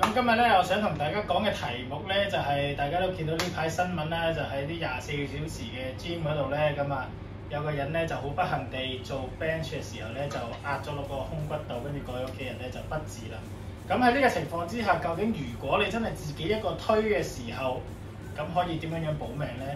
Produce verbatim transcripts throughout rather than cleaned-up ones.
咁今日咧，我想同大家講嘅題目咧，就係、是、大家都見到呢排新聞啦，就喺啲廿四小時嘅 gym 嗰度咧，咁啊有個人咧就好不幸地做 bench 嘅時候咧，就壓咗落個胸骨度，跟住過咗屋企人咧就不治啦。咁喺呢個情況之下，究竟如果你真係自己一個推嘅時候，咁可以點樣樣保命咧？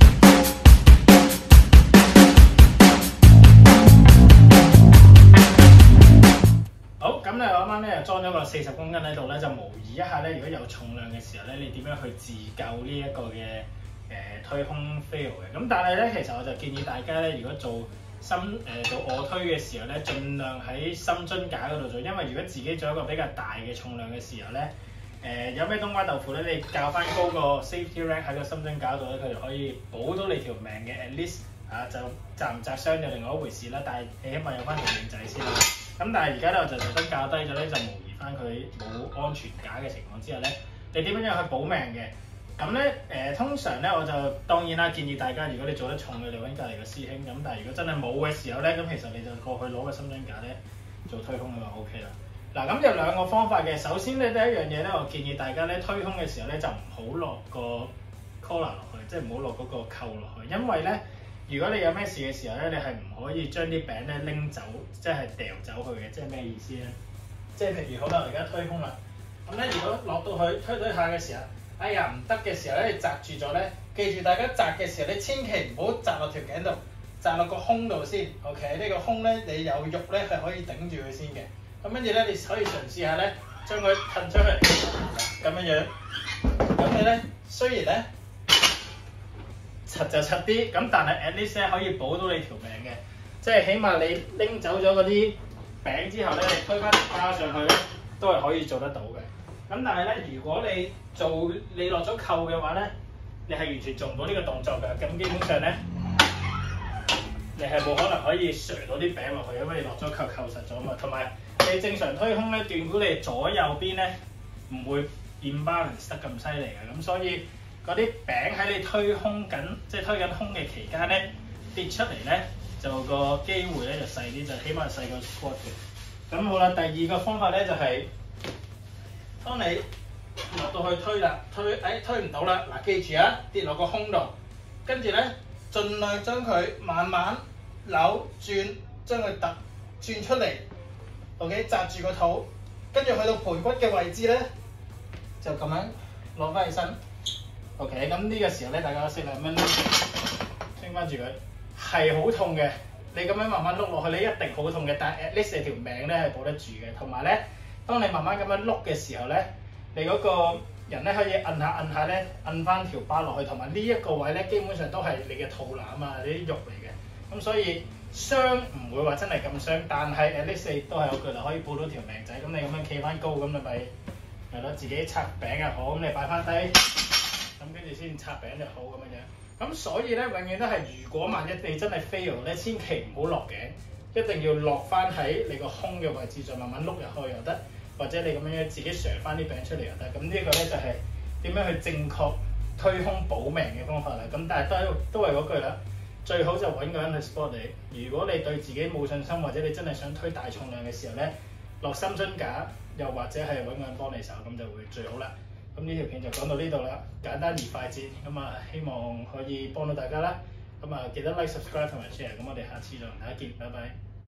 好，咁咧我啱啱咧就裝咗個四十公斤喺度咧，就模擬一下咧，如果有重量嘅時候咧，你點樣去自救呢一個嘅誒、呃、推胸 fail 嘅？咁但係咧，其實我就建議大家咧，如果做深誒、呃、做臥推嘅時候咧，盡量喺深樽架嗰度做，因為如果自己做一個比較大嘅重量嘅時候咧，誒、呃、有咩冬瓜豆腐咧，你較翻高個 safety rack 喺個深樽架度咧，佢就可以保到你條命嘅 at least 啊，就砸唔砸傷就另外一回事啦，但係你起碼有翻條命仔先啦。咁但係而家咧我就特登較低咗咧，就模擬翻佢冇安全架嘅情況之下咧，你點樣樣去保命嘅？咁咧誒通常咧我就當然啦，建議大家如果你做得重嘅，你揾隔離個師兄。咁但係如果真係冇嘅時候咧，咁其實你就過去攞個深樽架咧做推胸就 O K 啦。嗱咁有兩個方法嘅。首先咧第一樣嘢咧，我建議大家咧推胸嘅時候咧就唔好落個 collar 落去，即係唔好落嗰個扣落去，因為咧。如果你有咩事嘅時候咧，你係唔可以將啲餅咧拎走，即係掉走佢嘅。即係咩意思咧？即係譬如好啦，我而家推胸啦，咁咧如果落到去推推下嘅時候，哎呀唔得嘅時候咧，你擲住咗咧，記住大家擲嘅時候，你千祈唔好擲落條頸度，擲落個胸度先。OK，呢個胸咧你有肉咧係可以頂住佢先嘅。咁跟住咧，你可以嘗試下咧，將佢褪出去咁樣樣。咁你咧雖然咧，柒就柒啲，咁但係 at least 咧可以保到你條命嘅，即係起碼你拎走咗嗰啲餅之後咧，你推翻條膠上去咧，都係可以做得到嘅。咁但係咧，如果你做你落咗扣嘅話咧，你係完全做唔到呢個動作㗎。咁基本上咧，你係冇可能可以錘到啲餅落去，因為你落咗扣扣實咗嘛。同埋你正常推胸咧，斷估你左右邊咧唔會 imbalance 得咁犀利嘅，咁所以。嗰啲餅喺你推胸緊，即係推緊胸嘅期間咧跌出嚟咧，就個機會咧就細啲，就起碼細過 squat 嘅。咁好啦，第二個方法咧就係、是，當你落到去推啦，推誒、哎、推唔到啦，嗱記住啊，跌落個胸度，跟住咧盡量將佢慢慢扭轉，將佢突轉出嚟 ，OK， 紮住個肚，跟住去到盆骨嘅位置咧，就咁樣攞翻起身。OK， 咁呢個時候咧，大家四兩蚊拎翻住佢，係好痛嘅。你咁樣慢慢碌落去，你一定好痛嘅。但係 at least 你條命咧係保得住嘅。同埋咧，當你慢慢咁樣碌嘅時候咧，你嗰個人咧可以摁下摁下咧，摁翻條巴落去。同埋呢一個位咧，基本上都係你嘅肚腩啊，你啲肉嚟嘅。咁所以傷唔會話真係咁傷，但係 at least 你都係有句啦，可以保到條命仔。咁你咁樣企翻高，咁你咪係咯，自己拆餅又好，咁你擺翻低。咁跟住先拆餅就好咁樣樣，咁所以咧永遠都係，如果萬一你真係 fail 咧，千祈唔好落頸，一定要落翻喺你個胸嘅位置，再慢慢碌入去又得，或者你咁樣樣自己錘翻啲餅出嚟又得。咁呢個咧就係點樣去正確推胸保命嘅方法啦。咁但係都都係嗰句啦，最好就揾個人去 support你。如果你對自己冇信心，或者你真係想推大重量嘅時候咧，落深樽架，又或者係揾個人幫你手，咁就會最好啦。咁呢條片就講到呢度啦，簡單而快捷，咁啊希望可以幫到大家啦。咁啊記得 like、subscribe 同埋 share，咁我哋下次再同大家見，拜拜。